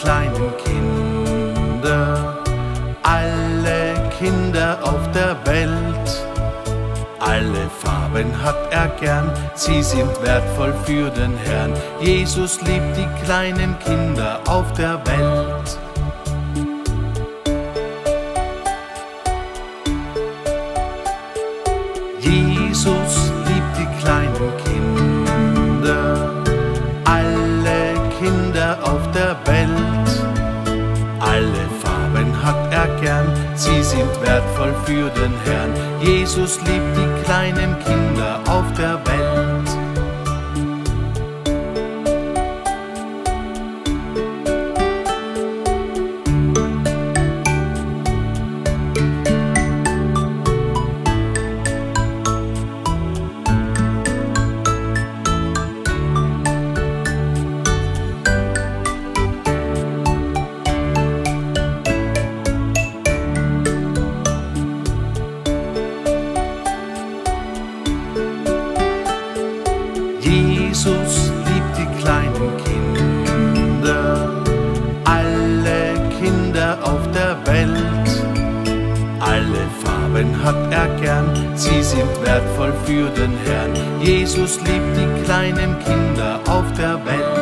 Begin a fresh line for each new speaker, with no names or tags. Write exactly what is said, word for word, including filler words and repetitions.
kleinen Kinder, alle Kinder auf der Welt. Alle Farben hat er gern, sie sind wertvoll für den Herrn. Jesus liebt die kleinen Kinder auf der Welt. Jesus liebt die kleinen Kinder, alle Kinder auf der Welt. Alle Farben hat er gern, sie sind wertvoll für den Herrn. Jesus liebt die kleinen Kinder auf der Welt. Jesus liebt die kleinen Kinder, alle Kinder auf der Welt. Alle Farben hat er gern, sie sind wertvoll für den Herrn. Jesus liebt die kleinen Kinder auf der Welt.